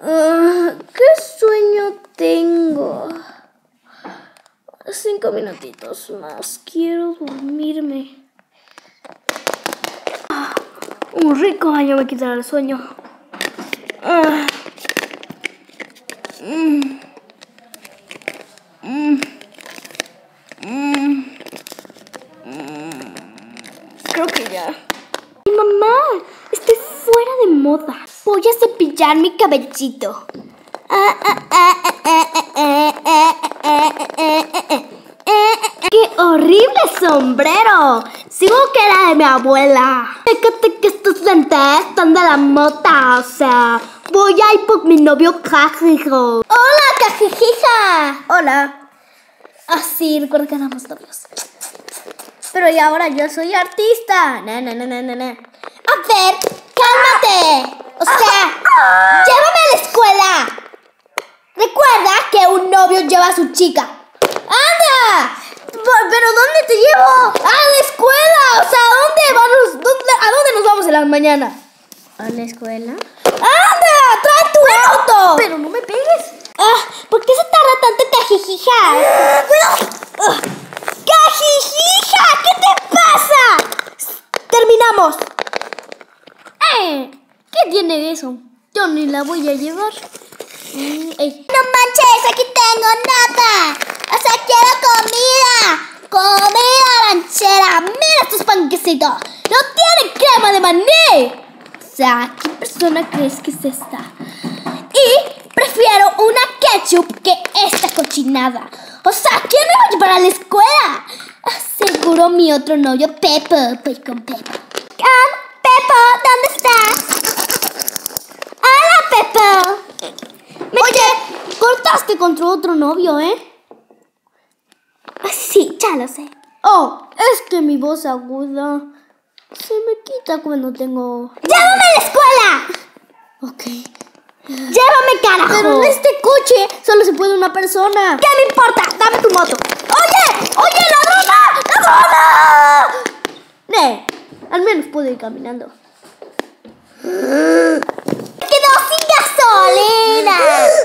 ¿Qué sueño tengo? 5 minutitos más. Quiero dormirme. Un rico baño me quitará el sueño. Creo que ya. Mi mamá, estoy fuera de moda. Voy a cepillar mi cabellito. ¡Qué horrible sombrero! Sigo que era de mi abuela. Fíjate que estos lentes están de la mota, o sea, voy a ir por mi novio Cajijo. ¡Hola, Cajijija! Hola. Sí, recuerdo que éramos novios. Pero y ahora yo soy artista. A ver, cálmate. O sea, llévame a la escuela. Recuerda que un novio lleva a su chica. ¡Anda! ¿Pero dónde te llevo? ¡A la escuela! O sea, ¿a dónde nos vamos en la mañana? ¿A la escuela? ¡Anda! ¡Trae tu auto! Pero no me pegues. ¿Por qué se tarda tanto, Cajijija? ¡Cuidado! ¡Cajijija! ¿Qué te pasa? Terminamos. ¿Qué tiene eso? Yo ni la voy a llevar. No manches, aquí tengo nada. O sea, quiero comida. Comida ranchera. Mira estos panquecitos. No tienen crema de maní. O sea, ¿qué persona crees que es esta? Y prefiero una ketchup que esta cochinada. O sea, ¿quién me va a llevar a la escuela? Seguro mi otro novio, Pepo. Voy con Pepo. Pepo, ¿dónde estás? Hola, Pepo. Oye, cortaste contra otro novio, ¿eh? Sí, ya lo sé. Es que mi voz aguda se me quita cuando tengo... ¡Llévame a la escuela! Ok. ¡Llévame, carajo! Pero en este coche solo se puede una persona. ¿Qué me importa? Dame tu moto. ¡Oye, ladrona! ¡Ladrona! Al menos puedo ir caminando. ¡Quedó sin gasolina!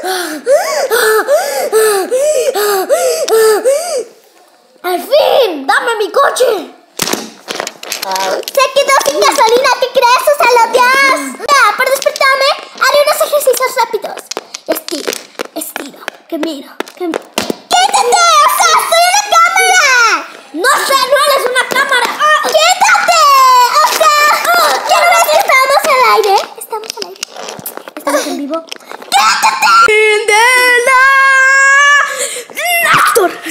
¡Al fin! ¡Dame mi coche! ¡Se quedó sin gasolina! ¿Qué crees, Susana? ¡Dios! Para despertarme, haré unos ejercicios rápidos. Estiro. Camino. ¡Quítate! ¡O sea, estoy en la cámara! ¡No sé, no eres una cámara! ¡Quítate! O sea, ¿ya no ves que estamos al aire? ¿Estamos al aire? ¿Estamos en vivo? ¡Quítate!